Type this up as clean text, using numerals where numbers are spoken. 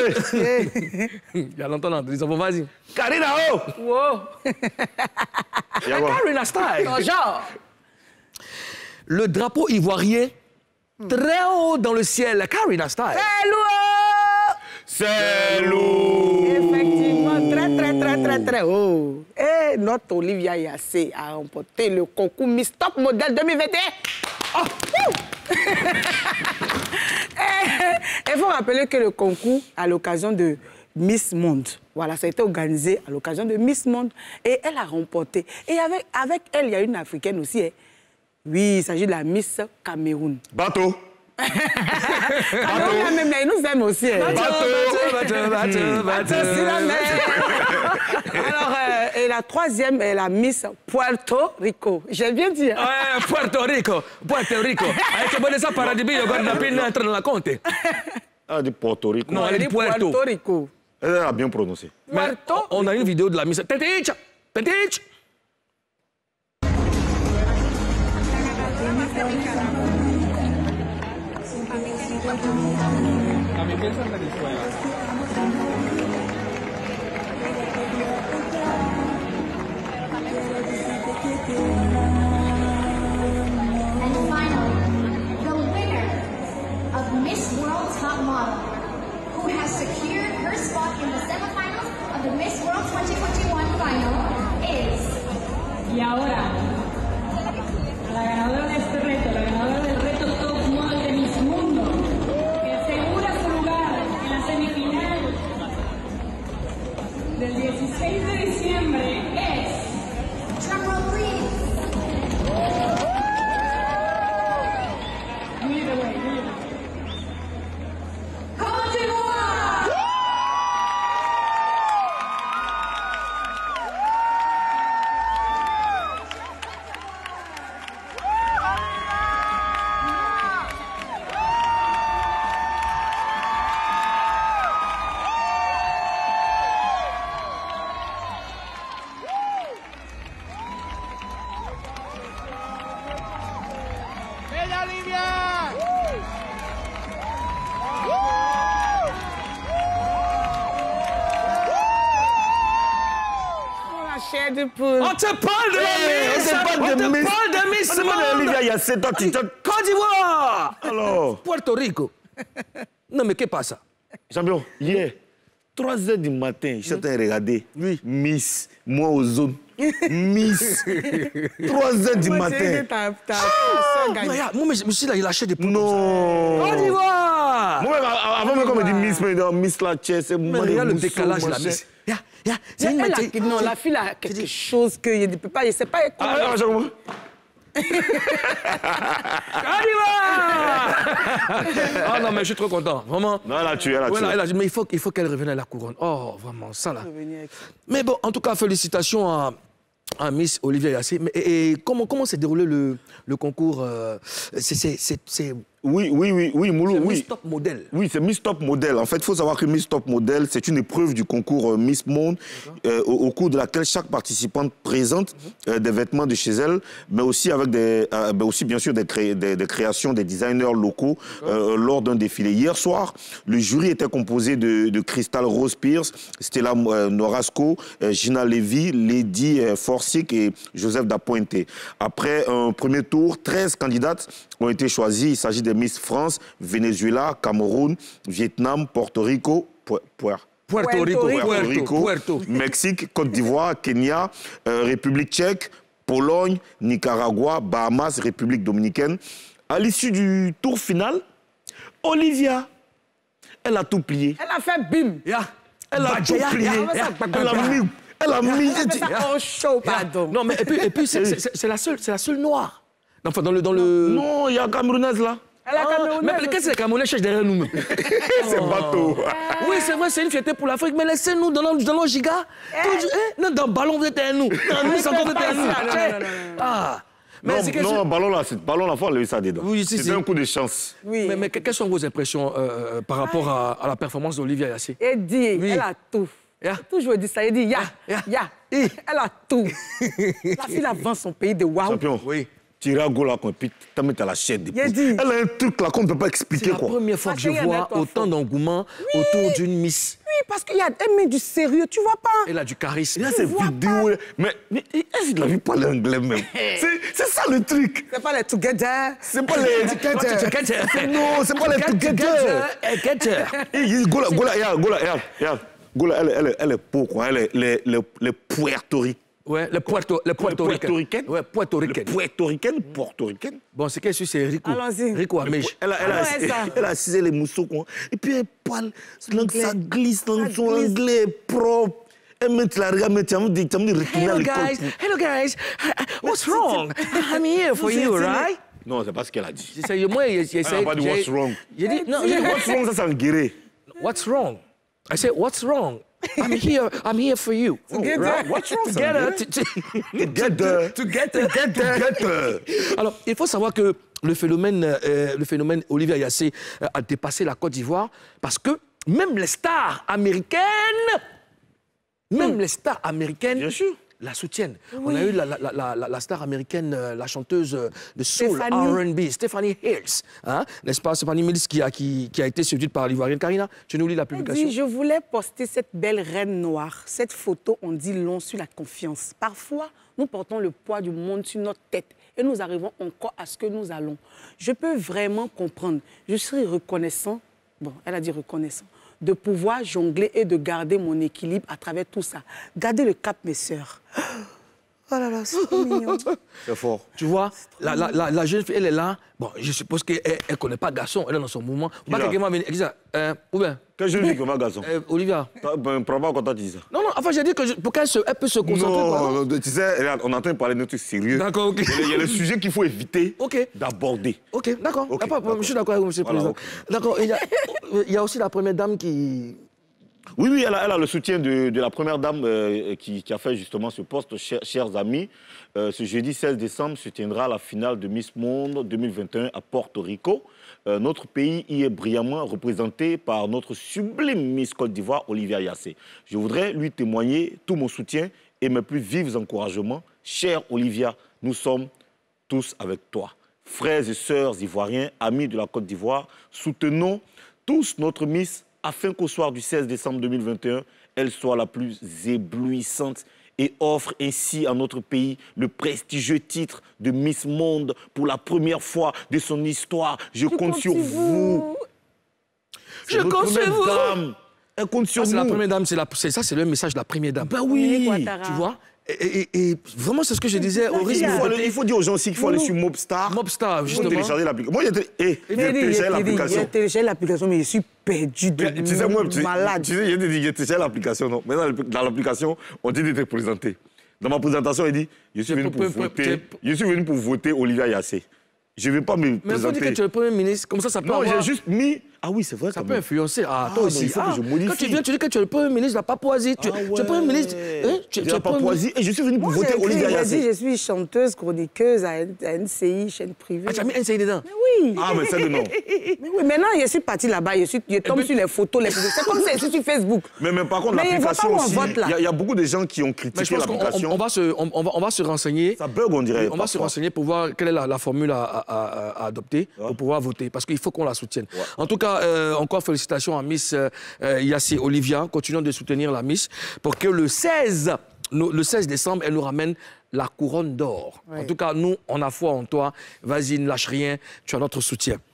Il y a longtemps, non, ils ont vas-y. Karina, oh! Wow! Karina style! Ton genre! Le drapeau ivoirien, très haut dans le ciel, Karina style. C'est lourd! Effectivement, très haut. Et notre Olivia Yassé a remporté le concours Miss Top Model 2021. Oh! Il faut rappeler que le concours, à l'occasion de Miss Monde, voilà, ça a été organisé à l'occasion de Miss Monde et elle a remporté. Et avec elle, il y a une Africaine aussi. Hein. Oui, il s'agit de la Miss Cameroun. Bateau. Cameroun, même, ils nous aiment aussi. Hein. Bateau, c'est la mer. Alors, et la troisième est la Miss Puerto Rico. J'ai bien dit. Hein? Ouais, Puerto Rico. Avec Bonessa Paradis, il y a une entrée dans la compte. Elle a dit Puerto Rico. Non, elle dit Puerto Rico. Elle a bien prononcé. Puerto. On a une vidéo de la Miss. Petich. And finally, the winner of Miss World Top Model, who has secured her spot in the semifinals of the Miss World 2021 final, is... Y ahora, la ganadora de este reto, la ganadora del reto Top Model de Miss Mundo, que asegura su lugar en la semifinal del 16 de diciembre, es... Drumroll please. Côte d'Ivoire! On te parle de la Miss! On te parle de Miss! Olivia Yassé, toi, tu... Côte d'Ivoire! Alors? Puerto Rico. Non, mais qu'est-ce qui passe? Champion, hier, 3 h du matin, je suis en train de regarder. Oui. Miss, moi aux zones. Miss. 3 h du matin. Moi, je me suis lâché des points. Non. Côte d'Ivoire! Moi, avant même, quand on me dit Miss, Miss la Chess, c'est moi. Mais regarde le décalage, la Miss. Non, la fille a quelque chose qu'il ne peut pas... Il sait pas comment... Ah, j'ai compris. Ah non, mais je suis trop content, vraiment. Non, elle a tué, elle a tué. Voilà, mais il faut qu'elle revienne à la couronne. Oh, vraiment, ça là. Mais bon, en tout cas, félicitations à Miss Olivia Yassé. Et comment s'est déroulé le concours? Oui, Moulou, oui. Miss Top Model. Oui, c'est Miss Top Model. En fait, il faut savoir que Miss Top Model, c'est une épreuve du concours Miss Monde, au cours de laquelle chaque participante présente des vêtements de chez elle, mais aussi avec bien sûr des créations des designers locaux lors d'un défilé. Hier soir, le jury était composé de Crystal Rose Pierce, Stella Norasco, Gina Levy, Lady Forsyth et Joseph Dapointe. Après un premier tour, 13 candidates ont été choisies. Il s'agit des Miss France, Venezuela, Cameroun, Vietnam, Puerto Rico, Puerto Rico, Mexique, Côte d'Ivoire, Kenya, République tchèque, Pologne, Nicaragua, Bahamas, République dominicaine. À l'issue du tour final, Olivia, elle a tout plié. Elle a fait bim. Elle a tout plié. Elle a mis... Oh, chaud, pardon. Non, mais et puis c'est la seule noire. Enfin, dans le... Non, il y a Camerounaise là. Mais qu'est-ce que c'est Camerounais cherche derrière nous? C'est bateau. Oui, c'est vrai, c'est une fierté pour l'Afrique, mais laissez-nous dans nos gigas. Non, dans le ballon, vous êtes à nous. Dans nous, encore vous êtes à nous. Non, ballon là, il faut enlever ça dedans. Oui, c'est un coup de chance. Oui. Mais quelles sont vos impressions par rapport à la performance d'Olivia Yassé? Elle dit, elle a tout. Toujours dit ça, elle dit, elle a tout. La fille avance son pays de waouh. Champion, oui. Tu iras à Gola, puis tu mets à la chaîne. Elle a un truc là qu'on ne peut pas expliquer. C'est la première fois que je vois autant d'engouement autour d'une Miss. Oui, parce qu'elle met du sérieux, tu vois pas. Elle a du charisme. Il y a ces vidéos. Mais est-ce qu'il a vu parler anglais même? C'est ça le truc. C'est pas les together. C'est pas les together. Non, c'est pas les together. Gola, elle est pauvre, quoi. Elle est les puertoricaines. Ouais, les puertoricaines. Ouais, puertoricaines. Portoricaines. Bon, c'est qu'elle suit, c'est Rico. Allons-y. Rico Amèche. Elle a cisé les mousseaux, quoi. Et puis elle parle, ça glisse dans son anglais propre. Elle met la regarde, mais tu as dit retourner à l'école. Hello guys, what's wrong? I'm here for you, right? Non, c'est pas ce qu'elle a dit. Moi, Elle n'a pas dit what's wrong. J'ai dit, non, what's wrong, ça, c'est en guéré. What's wrong? I said, what's wrong? I'm here for you. Right? What's wrong? Together. Alors, il faut savoir que le phénomène Olivia Yassé a dépassé la Côte d'Ivoire parce que même les stars américaines, bien sûr, la soutiennent. Oui. On a eu la star américaine, la chanteuse de soul, R&B, Stephanie Hills. Hein? N'est-ce pas, Stephanie Hills qui a été séduite par l'Ivoirienne. Karina, tu nous lis la publication. Je voulais poster cette belle reine noire. Cette photo, on dit long sur la confiance. Parfois, nous portons le poids du monde sur notre tête et nous arrivons encore à ce que nous allons. Je peux vraiment comprendre. Je serai reconnaissant, bon, elle a dit reconnaissant, de pouvoir jongler et de garder mon équilibre à travers tout ça. Gardez le cap, mes sœurs. Oh là là, c'est trop mignon. C'est fort. Tu vois, la jeune fille, elle est là. Bon, je suppose qu'elle ne connaît pas garçon, elle est dans son mouvement. Pas quelqu'un m'a venu. Ou bien quelle jeune fille qui connaît pas garçon? Olivia. Ben, prends pas quand tu dis ça. Non, enfin, j'ai dit que pour qu'elle peut se concentrer. Non, tu sais, regarde, on entend parler de trucs sérieux. D'accord, ok. Il y a le sujet qu'il faut éviter d'aborder. Ok, d'accord. Je suis d'accord avec M. le Président. D'accord, il y a aussi la première dame qui... Oui, elle a le soutien de la première dame qui a fait justement ce poste, chers amis. Ce jeudi 16 décembre se tiendra la finale de Miss Monde 2021 à Porto Rico. Notre pays y est brillamment représenté par notre sublime Miss Côte d'Ivoire, Olivia Yassé. Je voudrais lui témoigner tout mon soutien et mes plus vifs encouragements. Chère Olivia, nous sommes tous avec toi. Frères et sœurs ivoiriens, amis de la Côte d'Ivoire, soutenons tous notre Miss afin qu'au soir du 16 décembre 2021, elle soit la plus éblouissante et offre ainsi à notre pays le prestigieux titre de Miss Monde pour la première fois de son histoire. Je compte sur vous. Je compte sur vous. Elle compte sur C'est nous. la première dame, c'est le message de la première dame. Ben oui, tu vois. Et vraiment, c'est ce que je disais. Au risque il faut dire aux gens aussi qu'il faut aller sur Mobstar. Mobstar, justement. Il faut télécharger l'application. Moi, j'ai téléchargé l'application. J'ai téléchargé l'application, mais je suis perdu de malade. Tu sais, j'ai téléchargé l'application. Non. Mais dans l'application, on dit d'être présenté. Dans ma présentation, il dit, je suis venu pour voter Olivia Yassé. Je ne vais pas me présenter. Mais il faut dire que tu es le Premier ministre, comme ça peut Non, avoir... j'ai juste mis... Ah oui, c'est vrai. Ça peut influencer. Toi aussi. Il faut que je modifie. Quand tu viens, tu dis que tu es le Premier ministre de la Papouasie. Tu es le Premier ministre... de la Papouasie. Et je suis venu pour voter Olivia Yassé. Je suis chanteuse, chroniqueuse à NCI, chaîne privée. Ah, tu as mis NCI dedans? Mais oui. Ah, mais c'est le nom. Mais oui, maintenant, je suis partie là-bas. Je tombe sur les photos, les vidéos. C'est comme ça, je suis sur Facebook. Mais par contre, l'application aussi, il y a beaucoup de gens qui ont critiqué l'application. On va se renseigner. Ça bug, on dirait. On va se renseigner pour voir quelle est la formule à adopter pour pouvoir voter. Parce qu'il faut qu'on la soutienne. En tout cas, encore félicitations à Miss Yassé Olivia. Continuons de soutenir la Miss pour que le 16 décembre, elle nous ramène la couronne d'or. En tout cas, nous, on a foi en toi. Vas-y, ne lâche rien. Tu as notre soutien.